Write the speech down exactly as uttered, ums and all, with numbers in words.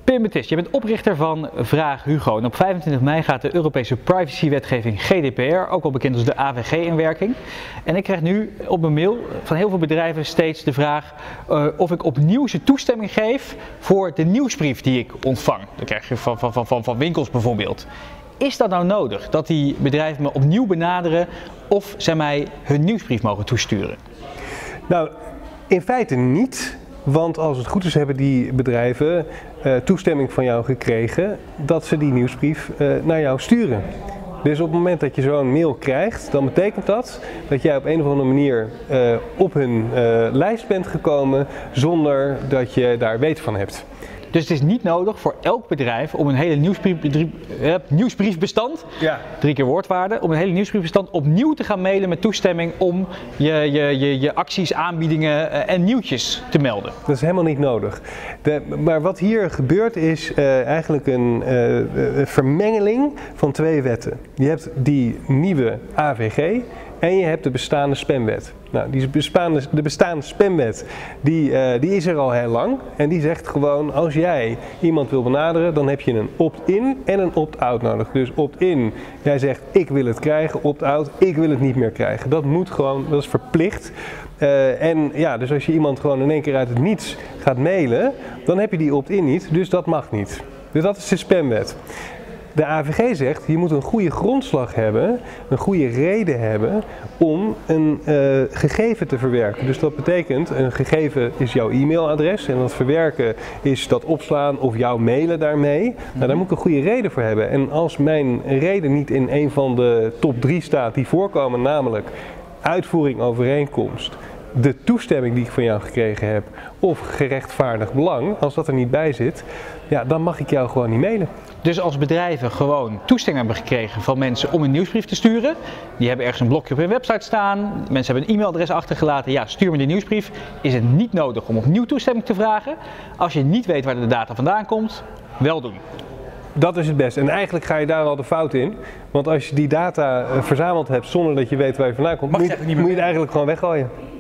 Pim Baptist, je bent oprichter van Vraag Hugo. En op vijfentwintig mei gaat de Europese privacywetgeving G D P R, ook wel bekend als de A V G, in werking. En ik krijg nu op mijn mail van heel veel bedrijven steeds de vraag uh, of ik opnieuw ze toestemming geef voor de nieuwsbrief die ik ontvang. Dat krijg je van, van, van, van winkels bijvoorbeeld. Is dat nou nodig, dat die bedrijven me opnieuw benaderen of zij mij hun nieuwsbrief mogen toesturen? Nou, in feite niet. Want als het goed is hebben die bedrijven uh, toestemming van jou gekregen dat ze die nieuwsbrief uh, naar jou sturen. Dus op het moment dat je zo'n mail krijgt, dan betekent dat dat jij op een of andere manier uh, op hun uh, lijst bent gekomen zonder dat je daar weet van hebt. Dus het is niet nodig voor elk bedrijf om een hele nieuwsbrief, uh, nieuwsbriefbestand, ja. drie keer woordwaarde, om een hele nieuwsbriefbestand opnieuw te gaan mailen met toestemming om je, je, je, je acties, aanbiedingen uh, en nieuwtjes te melden. Dat is helemaal niet nodig. De, maar wat hier gebeurt is uh, eigenlijk een uh, vermengeling van twee wetten. Je hebt die nieuwe A V G en je hebt de bestaande spamwet. Nou, die bestaande, de bestaande spamwet die, uh, die is er al heel lang en die zegt gewoon als jij iemand wil benaderen dan heb je een opt-in en een opt-out nodig. Dus opt-in, jij zegt ik wil het krijgen, opt-out, ik wil het niet meer krijgen. Dat moet gewoon, dat is verplicht. Uh, en ja, dus als je iemand gewoon in één keer uit het niets gaat mailen, dan heb je die opt-in niet, dus dat mag niet. Dus dat is de spamwet. De A V G zegt, je moet een goede grondslag hebben, een goede reden hebben om een uh, gegeven te verwerken. Dus dat betekent, een gegeven is jouw e-mailadres en dat verwerken is dat opslaan of jouw mailen daarmee. Nou, daar moet ik een goede reden voor hebben. En als mijn reden niet in een van de top drie staat die voorkomen, namelijk uitvoering overeenkomst, de toestemming die ik van jou gekregen heb of gerechtvaardigd belang, als dat er niet bij zit, ja, dan mag ik jou gewoon niet mailen. Dus als bedrijven gewoon toestemming hebben gekregen van mensen om een nieuwsbrief te sturen, die hebben ergens een blokje op hun website staan, mensen hebben een e-mailadres achtergelaten, ja, stuur me die nieuwsbrief, is het niet nodig om opnieuw toestemming te vragen. Als je niet weet waar de data vandaan komt, wel doen. Dat is het beste. En eigenlijk ga je daar al de fout in. Want als je die data verzameld hebt zonder dat je weet waar je vandaan komt, moet je, moet je het eigenlijk gewoon weggooien.